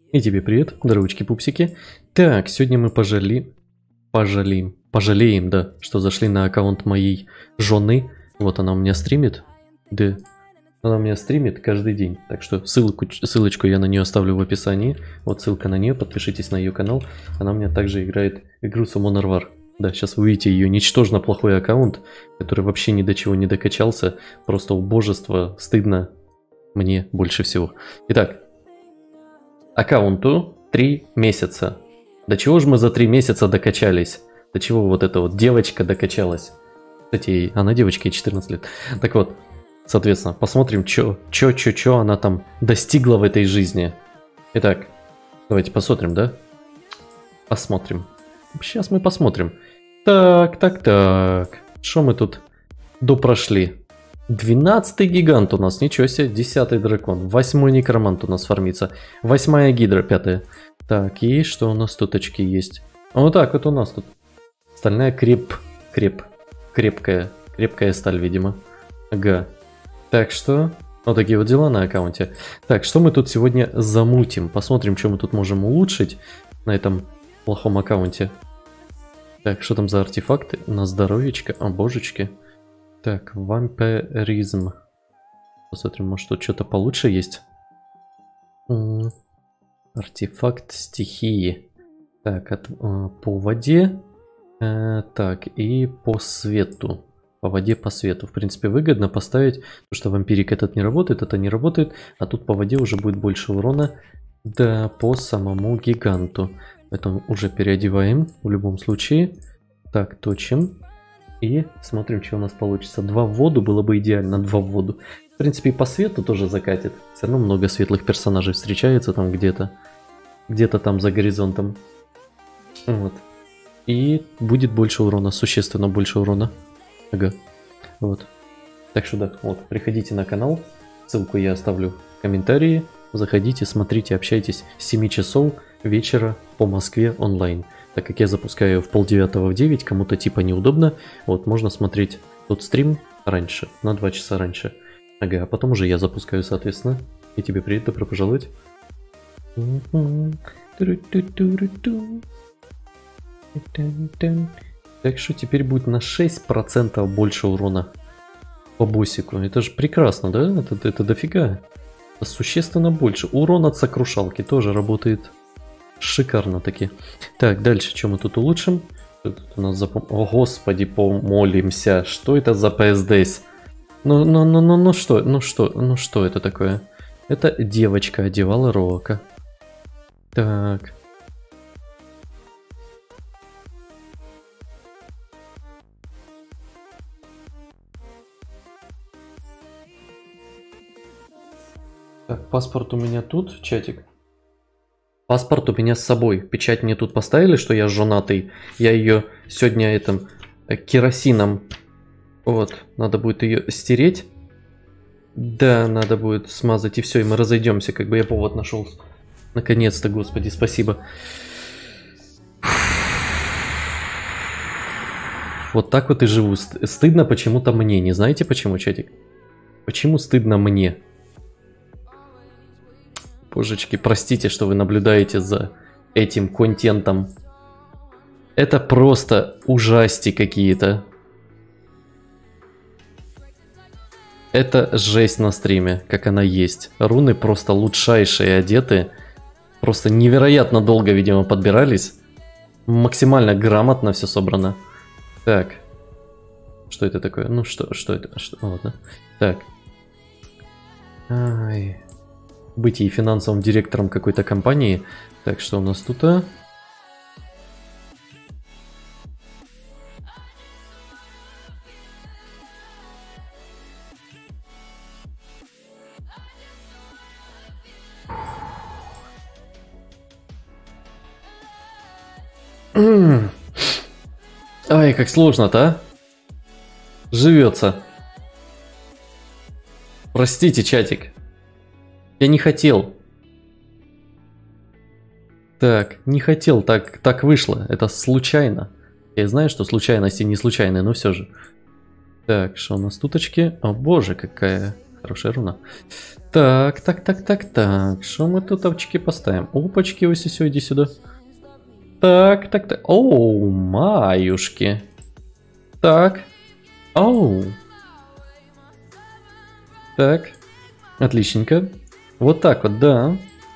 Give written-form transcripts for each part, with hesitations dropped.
И тебе привет, здоровочки-пупсики. Так, сегодня мы пожалеем, да, что зашли на аккаунт моей жены. Вот она у меня стримит. Да, она у меня стримит каждый день. Так что ссылочку я на нее оставлю в описании. Вот ссылка на нее, подпишитесь на ее канал. Она у меня также играет игру Summon War. Да, сейчас вы увидите ее ничтожно плохой аккаунт, который вообще ни до чего не докачался. Просто убожество, стыдно мне больше всего. Итак. Аккаунту 3 месяца. До чего же мы за 3 месяца докачались? До чего вот эта вот девочка докачалась? Кстати, она девочка, ей 14 лет. Так вот, соответственно, посмотрим, чё она там достигла в этой жизни. Итак, давайте посмотрим, да? Посмотрим. Сейчас мы посмотрим. Так. Что мы тут допрошли? 12-й гигант у нас, ничего себе, 10-й дракон, 8-й некромант у нас фармится, 8-я гидра, 5-я. Так, и что у нас тут очки есть? Вот так вот у нас тут. Стальная крепкая сталь, видимо. Ага. Так что, вот такие вот дела на аккаунте. Так, что мы тут сегодня замутим? Посмотрим, что мы тут можем улучшить на этом плохом аккаунте. Так, что там за артефакты? На здоровечко, о божечки. Так, вампиризм. Посмотрим, может тут что-то получше есть. Артефакт стихии. Так, по воде. Так, и по свету. По воде, по свету. В принципе, выгодно поставить, потому что вампирик этот не работает, это не работает. А тут по воде уже будет больше урона. Да, по самому гиганту. Поэтому уже переодеваем в любом случае. Так, точим. И смотрим, что у нас получится. 2 в воду было бы идеально, 2 в воду. В принципе, и по свету тоже закатит. Все равно много светлых персонажей встречается там где-то. Где-то там за горизонтом. Вот. И будет больше урона, существенно больше урона. Ага. Вот. Так что да, вот, приходите на канал. Ссылку я оставлю в комментарии. Заходите, смотрите, общайтесь с 7 часов вечера по Москве онлайн. Так как я запускаю в 8:30 в 9, кому-то типа неудобно, вот можно смотреть тот стрим раньше, на 2 часа раньше. Ага, а потом уже я запускаю, соответственно. И тебе привет, добро пожаловать. Так что теперь будет на 6% больше урона по боссику. Это же прекрасно, да? Это дофига. Это существенно больше. Урон от сокрушалки тоже работает. Шикарно таки. Так, дальше, что мы тут улучшим? Что тут у нас О, господи, помолимся. Что это за ПСДС? Ну что это такое? Это девочка одевала Рока. Так. Так, паспорт у меня тут, чатик. Паспорт у меня с собой. Печать мне тут поставили, что я женатый. Я ее сегодня керосином. Вот, надо будет ее стереть. Да, надо будет смазать и все, и мы разойдемся. Как бы я повод нашел. Наконец-то, господи, спасибо. Вот так вот и живу. Стыдно почему-то мне. Не знаете почему, чатик? Почему стыдно мне? Божечки, простите, что вы наблюдаете за этим контентом. Это просто ужасти какие-то. Это жесть на стриме, как она есть. Руны просто лучшайшие одеты. Просто невероятно долго, видимо, подбирались. Максимально грамотно все собрано. Так. Что это такое? Ну что это? Ладно. Так. Ай... Быть и финансовым директором какой-то компании. Так, что у нас тут? Ай, как сложно-то, а? Живется. Простите, чатик. Я не хотел. Так, не хотел, так вышло. Это случайно. Я знаю, что случайности не случайные, но все же. Так, что у нас туточки? О боже, какая хорошая руна. Так. Что мы тут овчики поставим? Опачки, ось все, иди сюда. Так. Оу, маюшки. Так. Оу. Так. Отличненько. Вот так вот, да.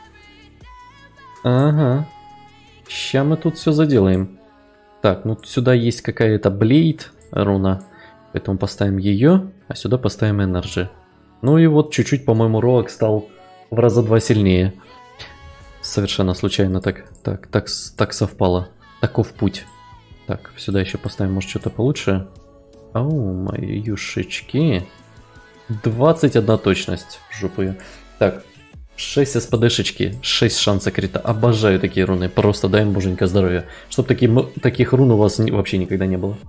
Ага. Сейчас мы тут все заделаем. Так, ну сюда есть какая-то Блейд руна. Поэтому поставим ее, а сюда поставим Энерджи. Ну и вот чуть-чуть, по-моему, Роак стал в раза 2 сильнее. Совершенно случайно так совпало. Таков путь. Так, сюда еще поставим, может, что-то получше. Ау, мои юшечки. 21 точность в жопу. Так, 6 СПДшечки, 6 шанса крита. Обожаю такие руны, просто дай им боженька здоровья. Чтоб таких рун у вас вообще никогда не было.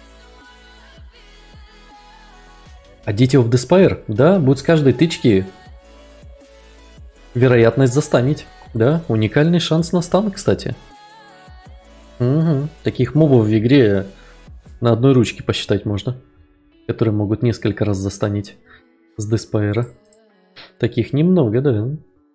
А Deity of Despair, да, будет с каждой тычки вероятность застанить. Да, уникальный шанс на стан, кстати. Угу. Таких мобов в игре на одной ручке посчитать можно. Которые могут несколько раз застанить с Деспайра. Таких немного, да.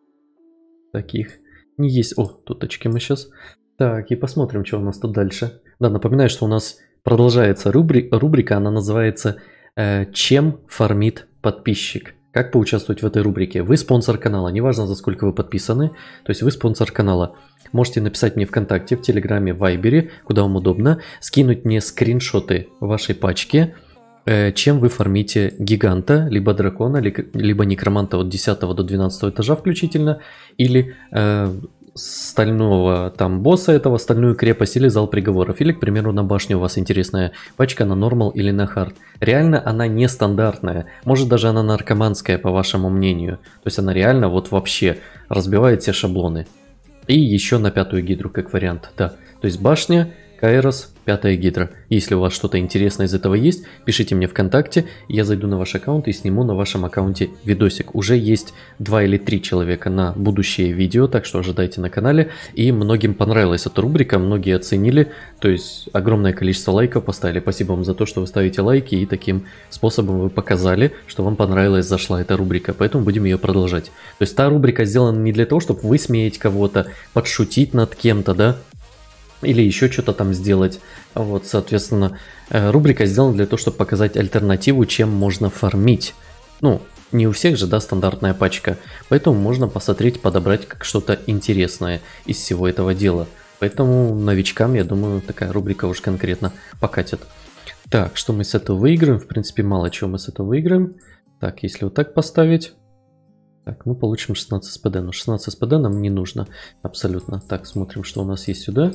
Таких не есть. О, тут очки мы сейчас. Так, и посмотрим, что у нас тут дальше. Да, напоминаю, что у нас продолжается рубрика. Она называется «Чем фармит подписчик?». Как поучаствовать в этой рубрике? Вы спонсор канала, неважно, за сколько вы подписаны. То есть вы спонсор канала. Можете написать мне ВКонтакте, в Телеграме, в Вайбере, куда вам удобно. Скинуть мне скриншоты вашей пачки. Чем вы фармите гиганта, либо дракона, либо некроманта от 10 до 12 этажа включительно, или стального там босса этого, стальную крепость или зал приговоров, или, к примеру, на башню у вас интересная пачка на нормал или на хард. Реально она нестандартная, может даже она наркоманская, по вашему мнению, то есть она реально вот вообще разбивает все шаблоны. И еще на 5-ю гидру как вариант, да, то есть башня, Кайрос, 5-я гидра. Если у вас что-то интересное из этого есть, пишите мне ВКонтакте, я зайду на ваш аккаунт и сниму на вашем аккаунте видосик. Уже есть 2 или 3 человека на будущее видео, так что ожидайте на канале. И многим понравилась эта рубрика, многие оценили, то есть огромное количество лайков поставили. Спасибо вам за то, что вы ставите лайки, и таким способом вы показали, что вам понравилась, зашла эта рубрика, поэтому будем ее продолжать. То есть та рубрика сделана не для того, чтобы высмеять кого-то, подшутить над кем-то, да, или еще что-то там сделать. Вот, соответственно, рубрика сделана для того, чтобы показать альтернативу, чем можно фармить. Ну, не у всех же, да, стандартная пачка. Поэтому можно посмотреть, подобрать как что-то интересное из всего этого дела. Поэтому новичкам, я думаю, такая рубрика уж конкретно покатит. Так, что мы с этого выиграем? В принципе, мало чего мы с этого выиграем. Так, если вот так поставить... Так, мы получим 16 СПД, но 16 СПД нам не нужно абсолютно. Так, смотрим, что у нас есть сюда.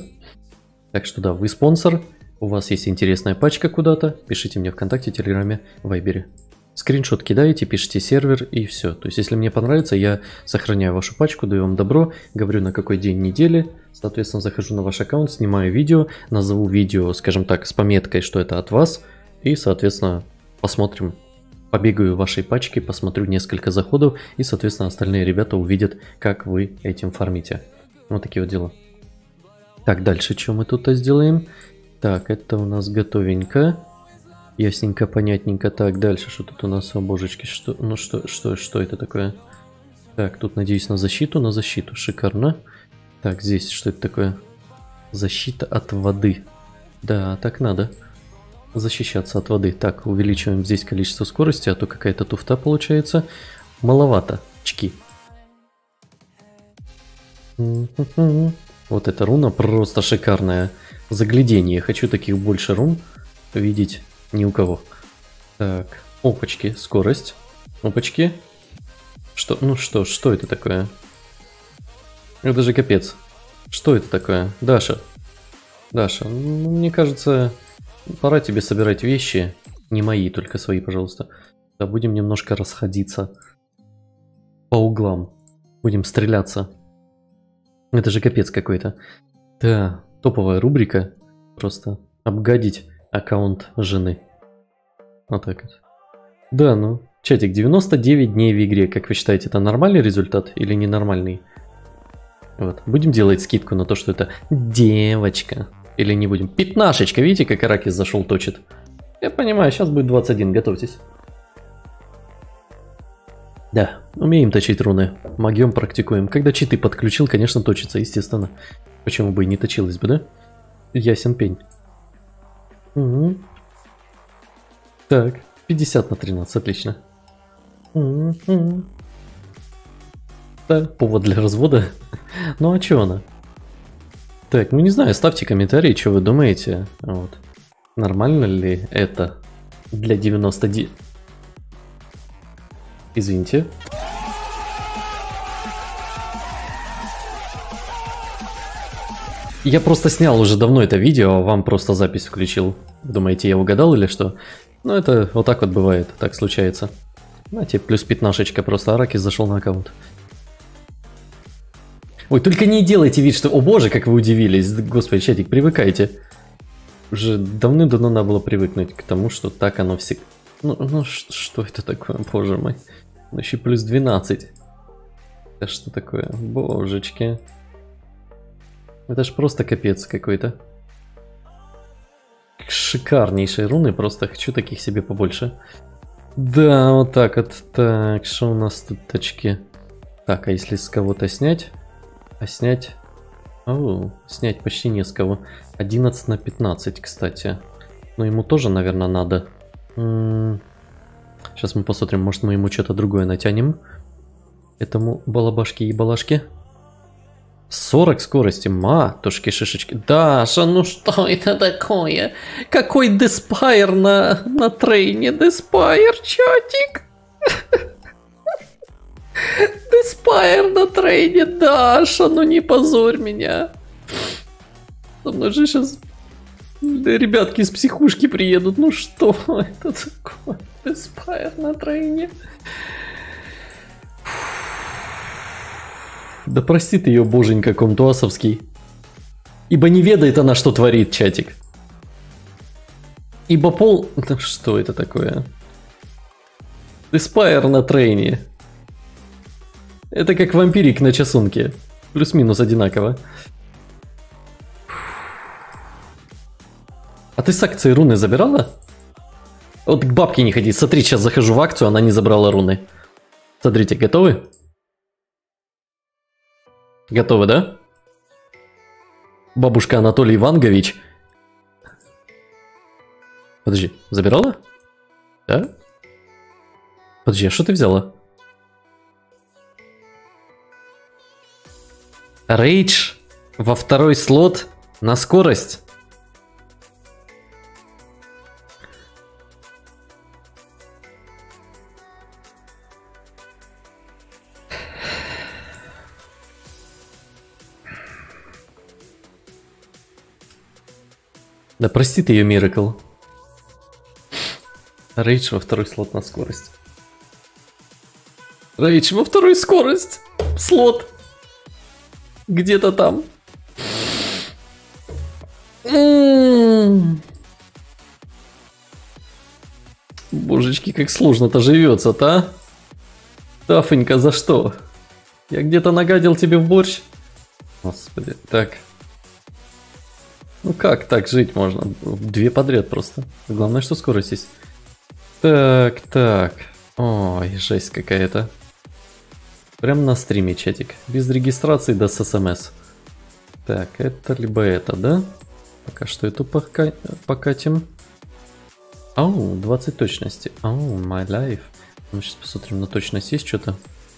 Так что да, вы спонсор, у вас есть интересная пачка куда-то, пишите мне ВКонтакте, Телеграме, Вайбере. Скриншот кидаете, пишите сервер и все. То есть, если мне понравится, я сохраняю вашу пачку, даю вам добро, говорю на какой день недели, соответственно, захожу на ваш аккаунт, снимаю видео, назову видео, скажем так, с пометкой, что это от вас, и, соответственно, посмотрим. Побегаю в вашей пачке, посмотрю несколько заходов, и, соответственно, остальные ребята увидят, как вы этим фармите. Вот такие вот дела. Так, дальше что мы тут сделаем? Так, это у нас готовенько. Ясненько, понятненько. Так, дальше что тут у нас? О, божечки, что? Ну что это такое? Так, тут, надеюсь, на защиту, шикарно. Так, здесь что это такое? Защита от воды. Да, так надо. Защищаться от воды. Так, увеличиваем здесь количество скорости, а то какая-то туфта получается. Маловато. Очки. Вот эта руна просто шикарная. Загляденье. Хочу таких больше рун видеть ни у кого. Так, опачки, скорость. Опачки. Что? Ну что это такое? Это же капец. Что это такое? Даша, ну, мне кажется... Пора тебе собирать вещи. Не мои, только свои, пожалуйста. Да, будем немножко расходиться по углам. Будем стреляться. Это же капец какой-то. Да, топовая рубрика. Просто обгадить аккаунт жены. Вот так вот. Да, ну, чатик, 99 дней в игре. Как вы считаете, это нормальный результат или ненормальный? Вот. Будем делать скидку на то, что это девочка. Или не будем? 15, видите, как Аракис зашел, точит. Я понимаю, сейчас будет 21, готовьтесь. Да, умеем точить руны. Магием практикуем. Когда читы подключил, конечно, точится, естественно. Почему бы и не точилось бы, да? Ясен пень. Угу. Так, 50 на 13, отлично. Угу. Да, повод для развода. Ну а чё она? Так, ну не знаю, ставьте комментарии, что вы думаете. Вот. Нормально ли это для 90... Извините. Я просто снял уже давно это видео, а вам просто запись включил. Думаете, я угадал или что? Ну это вот так вот бывает, так случается. Знаете, плюс 15 просто Аракис зашел на аккаунт. Ой, только не делайте вид, что... О боже, как вы удивились. Господи, чатик, привыкайте. Уже давным-давно надо было привыкнуть к тому, что так оно всегда... Ну что это такое, боже мой. Ну еще плюс 12. Это что такое? Божечки. Это ж просто капец какой-то. Шикарнейшие руны, просто хочу таких себе побольше. Да, вот так вот. Так, что у нас тут точки? Так, а если с кого-то снять? А снять... О, снять почти не с кого. 11 на 15, кстати. Но ему тоже, наверное, надо. Сейчас мы посмотрим, может мы ему что-то другое натянем. Этому балабашки и балашки. 40 скорости, матушки шишечки. Даша, ну что это такое? Какой Деспайр на трейне? Деспайр, чатик. Деспайр на трейне, Даша, ну не позорь меня. Со мной же сейчас ребятки из психушки приедут. Ну что это такое? Деспайр на трейне. Да простит ее боженька Комтуасовский. Ибо не ведает она, что творит, чатик. Ибо пол... Что это такое? Деспайр на трейне. Это как вампирик на часунке. Плюс-минус одинаково. А ты с акции руны забирала? Вот к бабке не ходи. Смотри, сейчас захожу в акцию, она не забрала руны. Смотрите, готовы? Готовы, да? Бабушка Анатолий Ивангович. Подожди, забирала? Да? Подожди, а что ты взяла? Рейдж во второй слот на скорость. Да прости ты ее, Миракл. Рейдж во второй слот на скорость. Рейдж во второй скорость. Слот. Где-то там. Божечки, как сложно-то живется-то, а? Тафонька, за что? Я где-то нагадил тебе в борщ? Господи, так. Ну как так жить можно? Две подряд просто. Главное, что скорость есть. Так, так. Ой, жесть какая-то. Прям на стриме, чатик. Без регистрации да с смс. Так, это либо это, да? Пока что эту покатим. Ау, 20 точности. Ау, my life. Мы сейчас посмотрим, на точность есть что-то.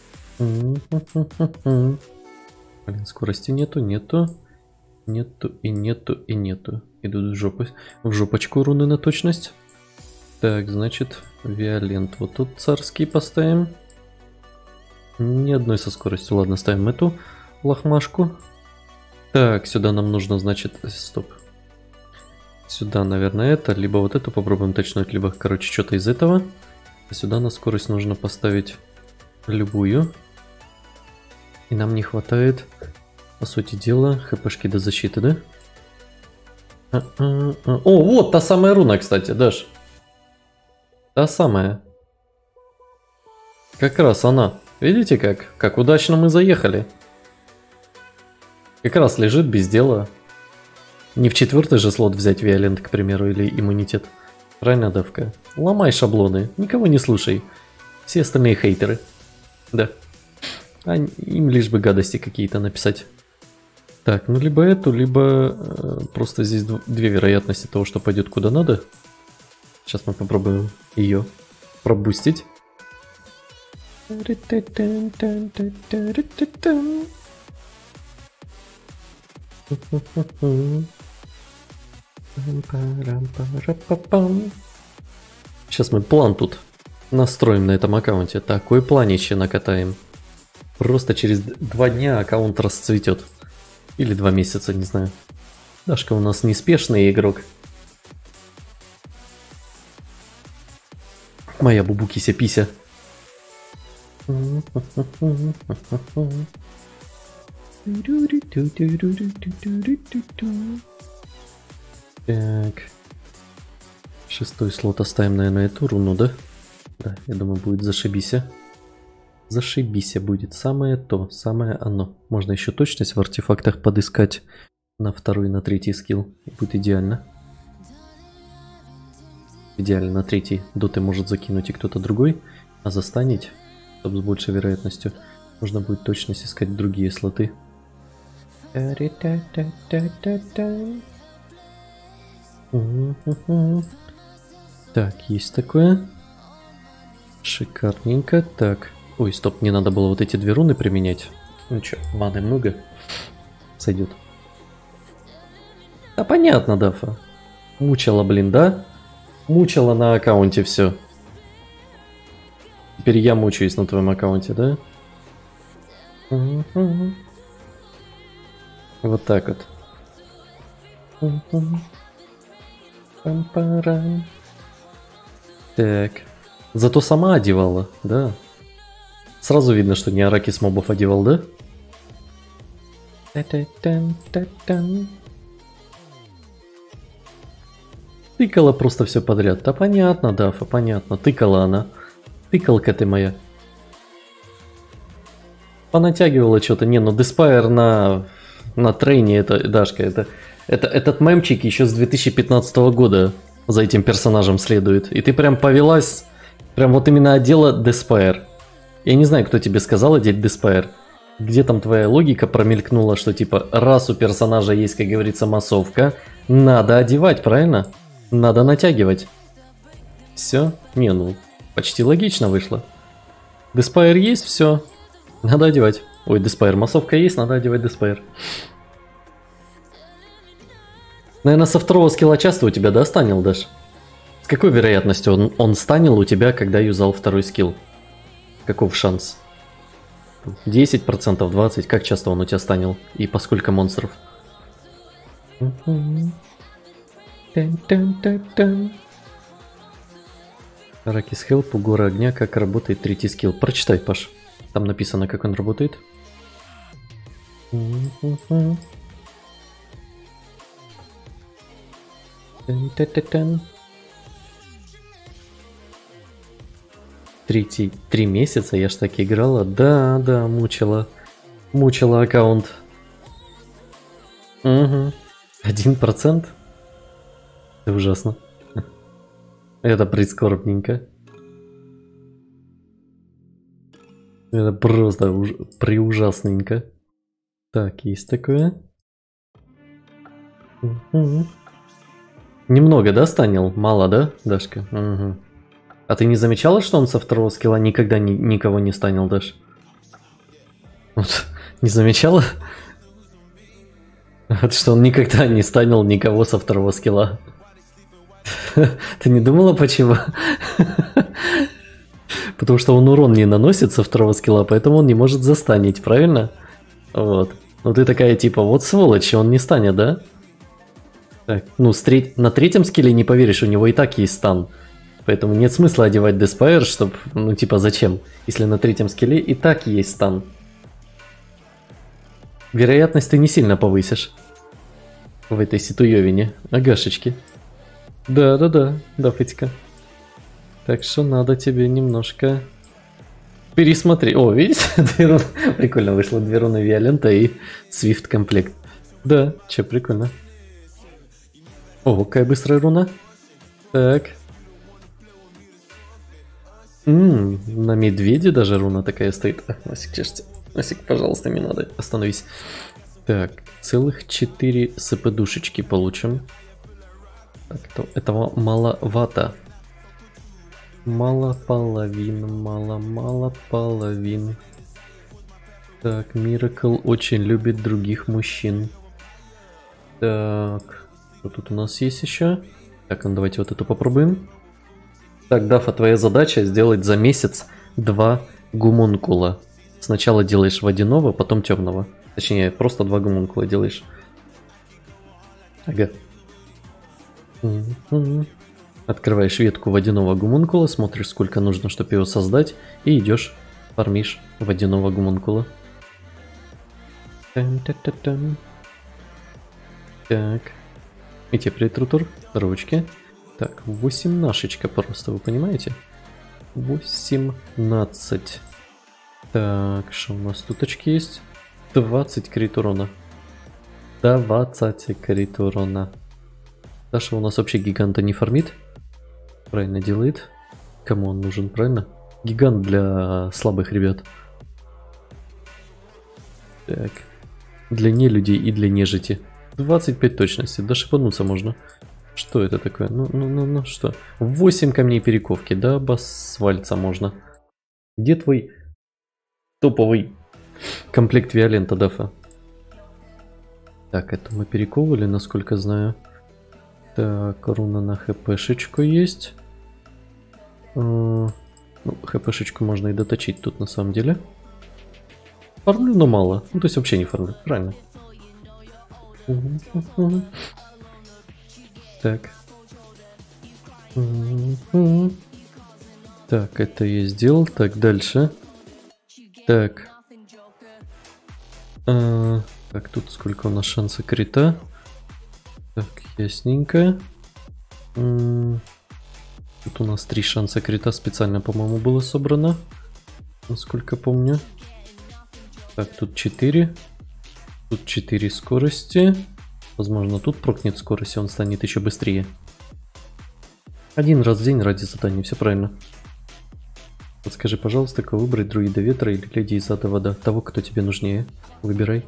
Блин, скорости нету. Нету и нету и нету. Идут в жопочку руны на точность. Так, значит, Виолент вот тут царский поставим. Ни одной со скоростью. Ладно, ставим эту лохмашку. Так, сюда нам нужно, значит... Стоп. Сюда, наверное, это. Либо вот эту попробуем точнуть, либо, короче, что-то из этого. А сюда на скорость нужно поставить любую. И нам не хватает, по сути дела, хпшки до защиты, да? О, вот та самая руна, кстати, Даш. Та самая. Как раз она. Видите, как удачно мы заехали. Как раз лежит без дела. Не в четвертый же слот взять Виолент, к примеру, или иммунитет. Правильно, Давка? Ломай шаблоны, никого не слушай. Все остальные хейтеры. Да. Им лишь бы гадости какие-то написать. Так, ну либо эту, либо просто здесь две вероятности того, что пойдет куда надо. Сейчас мы попробуем ее пробустить. Сейчас мы план тут настроим на этом аккаунте. Такой планище накатаем. Просто через 2 дня аккаунт расцветет. Или 2 месяца, не знаю. Дашка у нас неспешный игрок. Моя бубукися-пися. Так. 6-й слот оставим, наверное, эту руну, да? Да, я думаю, будет зашибися. Зашибися будет. Самое то, самое оно. Можно еще точность в артефактах подыскать на 2-й, на 3-й скилл. Будет идеально. Идеально на 3-й доты может закинуть и кто-то другой, а застанить, чтобы с большей вероятностью, нужно будет точность искать другие слоты. Так, есть такое. Шикарненько. Так. Ой, стоп, не надо было вот эти 2 руны применять. Ну чё, маны много. Сойдет. А понятно, Дафа. Мучила, блин, да? Мучила на аккаунте все. Теперь я мучаюсь на твоем аккаунте, да? Вот так вот. Так. Зато сама одевала, да? Сразу видно, что не Аракис мобов одевал, да? Тыкала просто все подряд. Да понятно, Дафа, понятно. Тыкала она. Тыкалка ты моя. Понатягивала что-то. Не, ну Деспайр на трейне, это, Дашка, этот мемчик еще с 2015 года за этим персонажем следует. И ты прям повелась, прям вот именно одела Деспайр. Я не знаю, кто тебе сказал одеть Деспайр. Где там твоя логика промелькнула, что типа раз у персонажа есть, как говорится, массовка, надо одевать, правильно? Надо натягивать. Все? Не, ну, почти логично вышло. Деспайр есть, все. Надо одевать. Ой, Деспайр, массовка есть, надо одевать Деспайр. Наверное, со 2-го скилла часто у тебя, да, станил, Даш? С какой вероятностью он станил у тебя, когда юзал 2-й скилл? Каков шанс? 10%, 20%? Как часто он у тебя станил? И по сколько монстров? Аракис Хелп, у Гора Огня, как работает 3-й скилл. Прочитай, Паш. Там написано, как он работает. Третий, 3 месяца, я ж так играла. Да, да, мучила. Мучила аккаунт. Угу. 1%? Это ужасно. Это прискорбненько. Это просто приужасненько. Так, есть такое. Угу. Немного, да, станил? Мало, да, Дашка? Угу. А ты не замечала, что он со 2-го скилла никогда никого не станил, Даш? Вот, не замечала? Вот что он никогда не станил никого со 2-го скилла. Ты не думала, почему? Потому что он урон не наносит со 2-го скилла, поэтому он не может застанить, правильно? Вот. Ну ты такая типа, вот сволочь, он не станет, да? Так, ну на 3-м скилле не поверишь, у него и так есть стан. Поэтому нет смысла одевать Деспайр, чтобы, ну типа зачем? Если на 3-м скилле и так есть стан. Вероятность ты не сильно повысишь. В этой ситуевине. Агашечки. Да, Фетика. Так что надо тебе немножко пересмотреть. О, видите? Прикольно вышло. 2 руны Виолента и Свифт комплект. Да, че, прикольно. О, какая быстрая руна. Так. На медведе даже руна такая стоит. Носик чешется. Носик, пожалуйста, не надо. Остановись. Так, целых 4 СП-душечки получим. Так, этого маловато. Мало половин, мало половин. Так, Миракл очень любит других мужчин. Так, что тут у нас есть еще? Так, ну давайте вот эту попробуем. Так, Дафа, твоя задача сделать за месяц 2 гумункула. Сначала делаешь водяного, потом темного. Точнее, просто 2 гумункула делаешь. Ага. Открываешь ветку водяного гумункула, смотришь, сколько нужно, чтобы его создать, и идешь, фармишь водяного гумункула. Так. И тебе привет, Рутур. Здоровочки. Так, 18-шечка просто, вы понимаете? 18. Так, что у нас тут очки есть? 20 крит урона. 20 крит урона. Даша у нас вообще гиганта не фармит. Правильно делает. Кому он нужен, правильно? Гигант для слабых ребят. Так. Для нелюдей и для нежити. 25 точности. Да шипануться можно. Что это такое? Ну, что? 8 камней перековки. Да, басвальца можно. Где твой топовый комплект Виолента, Дафа? Так, это мы перековывали, насколько знаю. Так, руна на хпшечку есть. Ну, хпшечку можно и доточить тут на самом деле. Фармлю, но мало. Ну, то есть вообще не фармлю, правильно. Так. Так, это я сделал. Так, дальше. Так. Так, тут сколько у нас шанса крита? Так, ясненько. Тут у нас 3 шанса крита специально, по-моему, было собрано. Насколько помню. Так, тут 4. Тут 4 скорости. Возможно, тут прокнет скорость, и он станет еще быстрее. 1 раз в день ради задания, все правильно. Подскажи, пожалуйста, кого выбрать, друида ветра или леди из ада вода? Того, кто тебе нужнее. Выбирай.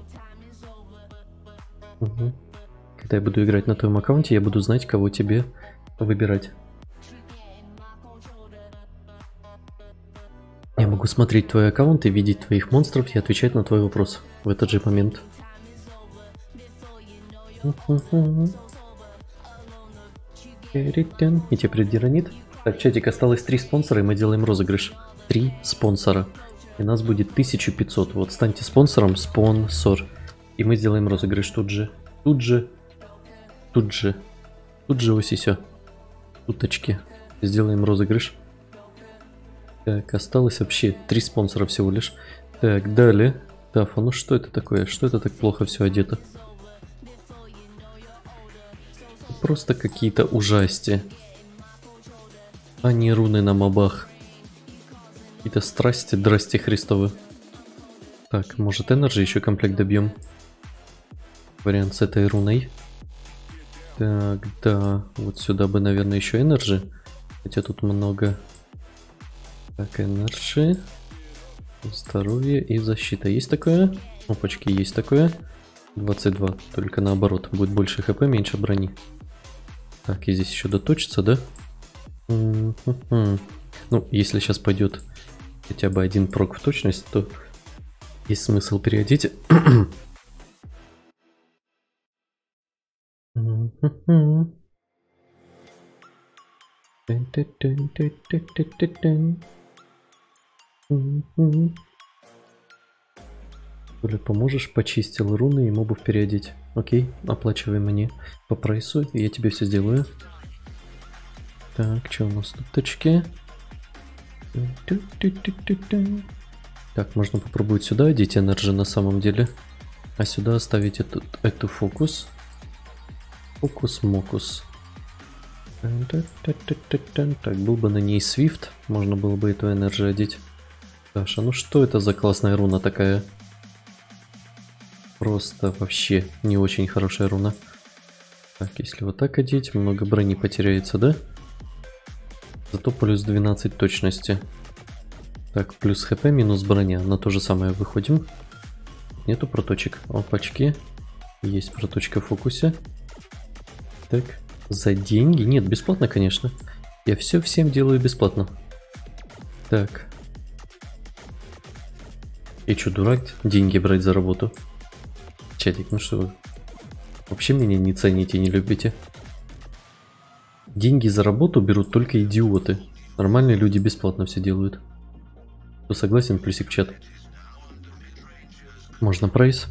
Угу. Когда я буду играть на твоем аккаунте, я буду знать, кого тебе выбирать. Я могу смотреть твой аккаунт и видеть твоих монстров и отвечать на твой вопрос в этот же момент. И тебе предиронит. Так, чатик, осталось 3 спонсора, и мы делаем розыгрыш. 3 спонсора. И нас будет 1500. Вот, станьте спонсором, спонсор. И мы сделаем розыгрыш тут же. Тут же ось и все. Туточки. Сделаем розыгрыш. Так, осталось вообще 3 спонсора всего лишь. Так, далее. Тафа, ну что это такое? Что это так плохо все одето? Просто какие-то ужасти. А не руны на мобах. Какие-то страсти, здрасте Христовы. Так, может Энерджи еще комплект добьем? Вариант с этой руной. Так, да. Вот сюда бы, наверное, еще Энерджи. Хотя тут много. Так, Энерджи. Здоровье и защита. Есть такое? Опачки, есть такое. 22. Только наоборот. Будет больше хп, меньше брони. Так, и здесь еще доточится, да? Ну, если сейчас пойдет хотя бы 1 прок в точность, то есть смысл переодеть. Коля, поможешь? Почистил руны и мобов переодеть. Окей, оплачивай мне по прайсу, и я тебе все сделаю. Так, что у нас тут точки? Так, можно попробовать сюда одеть Энерджи на самом деле. А сюда оставить эту фокус. Фокус-мокус. Так, был бы на ней Свифт, можно было бы эту Энерджи одеть. Даша, ну что это за классная руна такая? Просто вообще не очень хорошая руна. Так, если вот так одеть, много брони потеряется, да? Зато плюс 12 точности. Так, плюс хп, минус броня. На то же самое выходим. Нету проточек. Опачки. Есть проточка в фокусе. Так, за деньги? Нет, бесплатно, конечно. Я все всем делаю бесплатно. Так. И чё, дурак? Деньги брать за работу? Чатик, ну что вы? Вообще меня не цените, не любите. Деньги за работу берут только идиоты. Нормальные люди бесплатно все делают. Кто согласен, плюсик в чат. Можно прайс.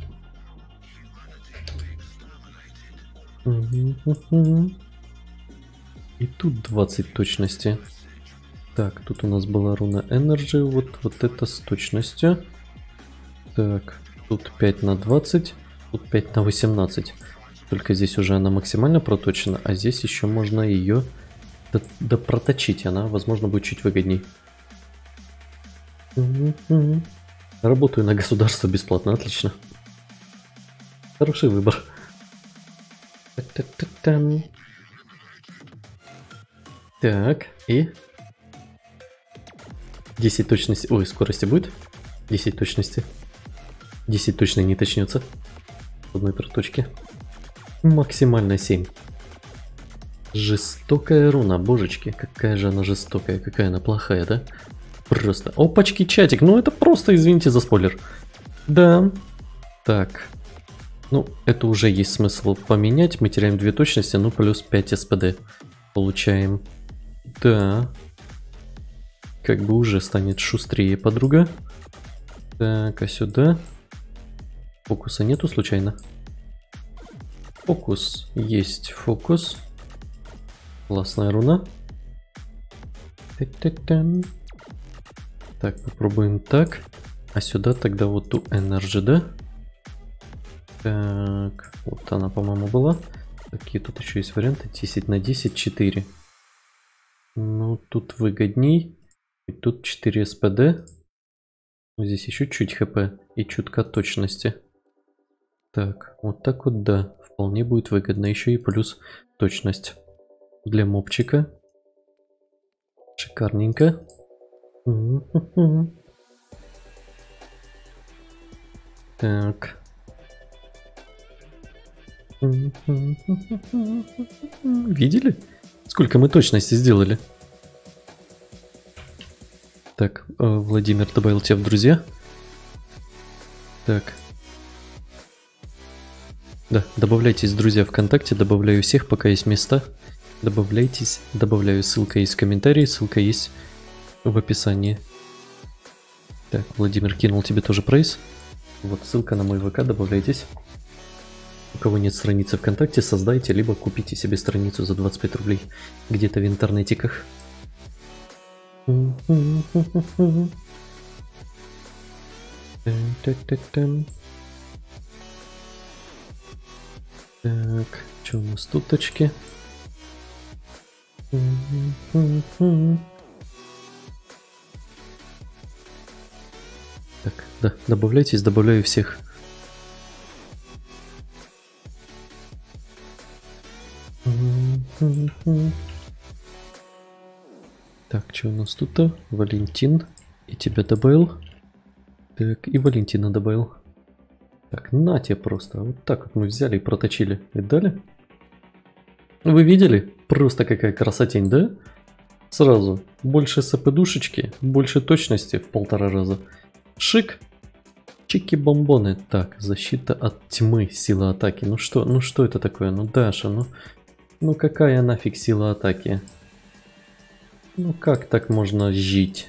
И тут 20 точности. Так, тут у нас была руна Energy. Вот это с точностью. Так, тут 5 на 20. Тут 5 на 18. Только здесь уже она максимально проточена. А здесь еще можно ее допроточить. Она, возможно, будет чуть выгодней. Работаю на государство бесплатно. Отлично. Хороший выбор. Так, и 10 точности. Ой, скорости будет? 10 точности. 10 точно не точнется. В одной проточке. Максимально 7. Жестокая руна, божечки. Какая же она жестокая, какая она плохая, да? Просто. Опачки, чатик. Ну это просто, извините за спойлер. Да. Так. Ну, это уже есть смысл поменять. Мы теряем 2 точности, ну плюс 5 СПД. Получаем. Да. Как бы уже станет шустрее подруга. Так, а сюда? Фокуса нету случайно? Фокус. Есть фокус. Классная руна. Так, попробуем так. А сюда тогда вот ту Energy, да? Так, вот она, по-моему, была. Какие тут еще есть варианты? 10 на 10, 4. Ну, тут выгодней. И тут 4 СПД. Здесь еще чуть хп и чутка точности. Так, вот так вот, да. Вполне будет выгодно. Еще и плюс точность. Для мопчика. Шикарненько. Так. Видели? Сколько мы точности сделали? Так, Владимир добавил тебя в друзья. Так. Да, добавляйтесь, друзья, ВКонтакте. Добавляю всех, пока есть места. Добавляйтесь. Добавляю, ссылка есть в комментарии, ссылка есть в описании. Так, Владимир кинул тебе тоже прайс. Вот ссылка на мой ВК, добавляйтесь. У кого нет страницы ВКонтакте, создайте, либо купите себе страницу за 25 рублей где-то в интернетиках. Так, что у нас тут точки? Так, да, добавляйтесь, добавляю всех. Так, что у нас тут-то? Валентин. И тебя добавил. Так, и Валентина добавил. Так, на тебе просто. Вот так вот мы взяли и проточили. И дали. Вы видели? Просто какая красотень, да? Сразу. Больше СП-душечки, больше точности в 1,5 раза. Шик. Чики-бомбоны. Так, защита от тьмы, сила атаки. Ну что это такое? Ну, Даша, ну какая нафиг сила атаки? Ну как так можно жить?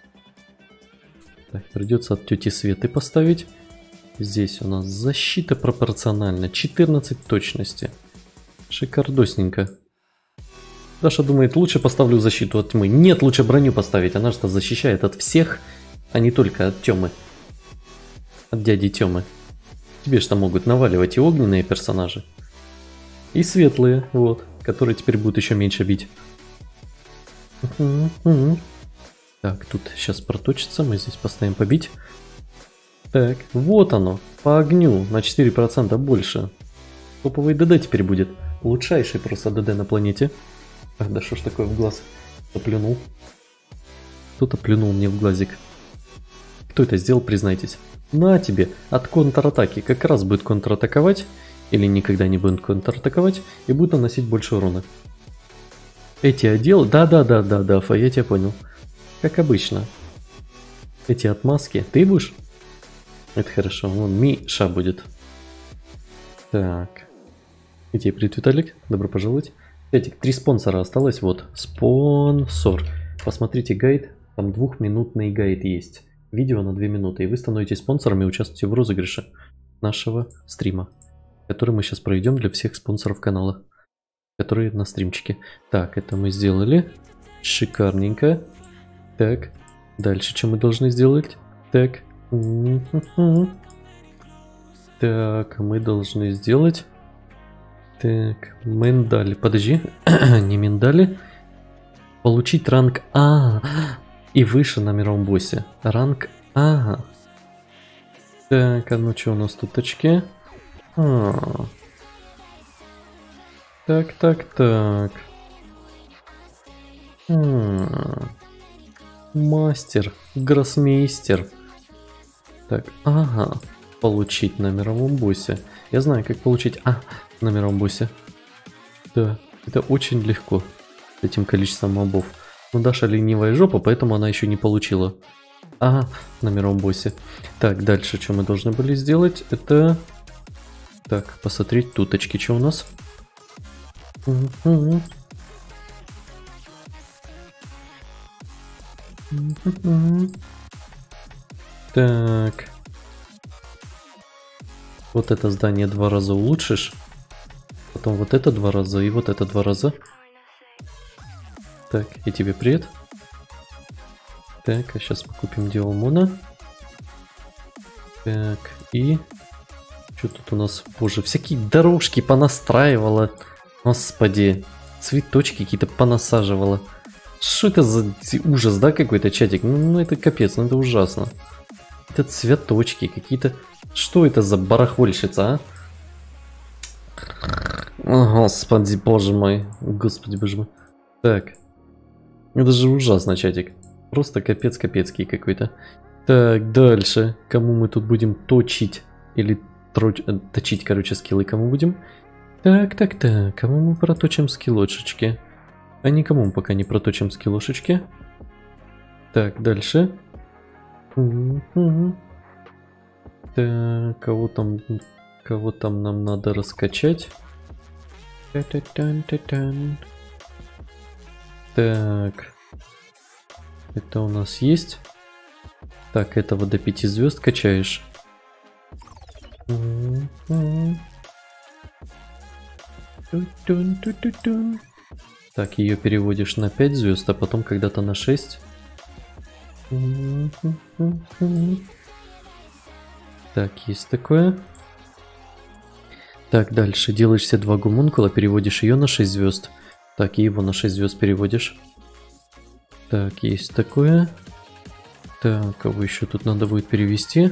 Так, придется от тети Светы поставить. Здесь у нас защита пропорциональна. 14 точности. Шикардосненько. Даша думает, лучше поставлю защиту от тьмы. Нет, лучше броню поставить. Она же защищает от всех, а не только от Тёмы. От дяди Тёмы. Тебе что могут наваливать и огненные персонажи. И светлые, вот. Которые теперь будут еще меньше бить. Так, тут сейчас проточится. Мы здесь поставим побить. Так, вот оно. По огню на 4% больше. Топовый ДД теперь будет. Лучшайший просто ДД на планете. Ах, да что ж такое в глаз? Кто плюнул? Кто-то плюнул мне в глазик. Кто это сделал, признайтесь. На тебе, от контратаки. Как раз будет контратаковать, или никогда не будет контратаковать, и будет наносить больше урона. Эти отделы... Да, Фа, я тебя понял. Как обычно. Эти отмазки. Ты будешь? Это хорошо. Вон Миша будет. Так. И тебе привет, Виталик. Добро пожаловать. Кстати, 3 спонсора осталось. Вот. Спонсор. Посмотрите гайд. Там 2-минутный гайд есть. Видео на 2 минуты. И вы становитесь спонсором и участвуете в розыгрыше нашего стрима, который мы сейчас проведем для всех спонсоров канала, которые на стримчике. Так, это мы сделали. Шикарненько. Так. Дальше что мы должны сделать? Так. Так, мы должны сделать... Так, миндали. Подожди. Не миндали. Получить ранг А. И выше на мировом боссе. Ранг А. Так, а ну что у нас тут очки? Так. Мастер. Гроссмейстер. Так, ага. Получить на мировом боссе. Я знаю, как получить на мировом боссе. Да, это очень легко. С этим количеством мобов. Но Даша ленивая жопа, поэтому она еще не получила. На мировом боссе. Так, дальше что мы должны были сделать? Это... Так, посмотреть туточки, что у нас. Так. Вот это здание 2 раза улучшишь. Потом вот это 2 раза и вот это 2 раза. Так, и тебе привет. Так, а сейчас мы купим Диомона. Так, и... Что тут у нас? Боже, всякие дорожки понастраивала. Господи. Цветочки какие-то понасаживала. Что это за ужас, да, какой-то чатик? Ну это капец, ну это ужасно. Это цветочки какие-то... Что это за барахольщица, Господи, боже мой. Господи, боже мой. Так. Это же ужасно, чатик. Просто капец капецкий какой-то. Так, дальше. Кому мы тут будем точить? Или точить, короче, скиллы кому будем? Так. Кому мы проточим скиллошечки? А никому мы пока не проточим скиллошечки. Так, дальше. Так, кого там нам надо раскачать? Так. Это у нас есть. Так, этого до 5 звезд качаешь. Так, ее переводишь на 5 звезд, а потом когда-то на 6. Так, есть такое. Так, дальше. Делаешь себе 2 гомункула, переводишь ее на 6 звезд. Так, и его на 6 звезд переводишь. Так, есть такое. Так, кого еще тут надо будет перевести?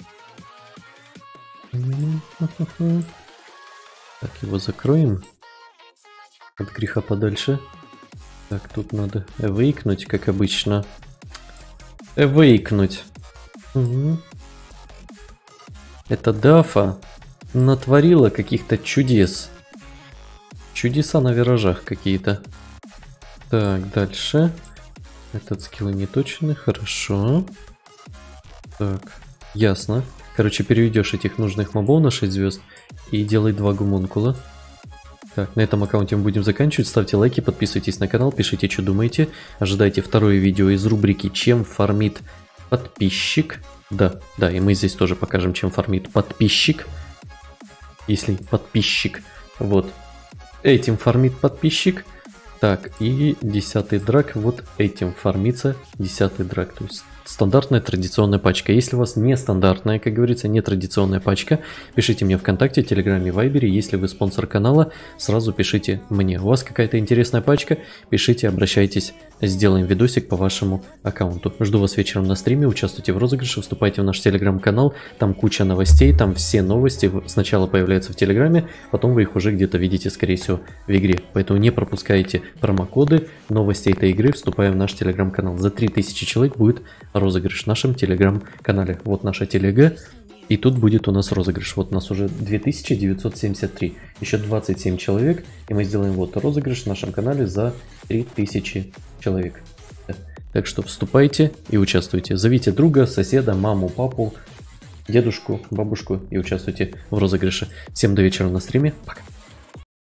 Так, его закроем. От греха подальше. Так, тут надо эвейкнуть, как обычно. Эвейкнуть. Это Дафа натворила каких-то чудес. Чудеса на виражах какие-то. Так, дальше. Этот скилл не точный, хорошо. Так, ясно. Короче, переведешь этих нужных мобов на 6 звезд и делай 2 гомункула. Так, на этом аккаунте мы будем заканчивать. Ставьте лайки, подписывайтесь на канал, пишите, что думаете. Ожидайте второе видео из рубрики «Чем фармит подписчик». Да, и мы здесь тоже покажем, чем фармит подписчик. Если подписчик. Вот. Этим фармит подписчик. Так, и 10-й драк. Вот этим фармится 10-й драк. То есть стандартная традиционная пачка. Если у вас не стандартная, как говорится, не традиционная пачка, пишите мне ВКонтакте, Телеграме, Вайбере. Если вы спонсор канала, сразу пишите мне. У вас какая-то интересная пачка, пишите, обращайтесь, сделаем видосик по вашему аккаунту. Жду вас вечером на стриме, участвуйте в розыгрыше, вступайте в наш Телеграм-канал, там куча новостей, там все новости сначала появляются в Телеграме, потом вы их уже где-то видите, скорее всего, в игре. Поэтому не пропускайте промокоды, новости этой игры, вступая в наш Телеграм-канал. За 3000 человек будет розыгрыш в нашем телеграм-канале. Вот наша телега. И тут будет у нас розыгрыш. Вот у нас уже 2973. Еще 27 человек. И мы сделаем вот розыгрыш в нашем канале за 3000 человек. Так что вступайте и участвуйте. Зовите друга, соседа, маму, папу, дедушку, бабушку и участвуйте в розыгрыше. Всем до вечера на стриме. Пока.